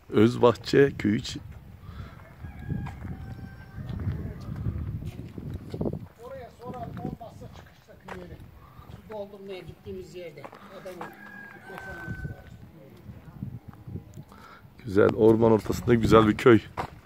Özbahçe köyü. Oraya sonra olmazsa çıkışta kıyıya. Su doldurmaya gittiğimiz yerde. Adamın Güzel, orman ortasında güzel bir köy.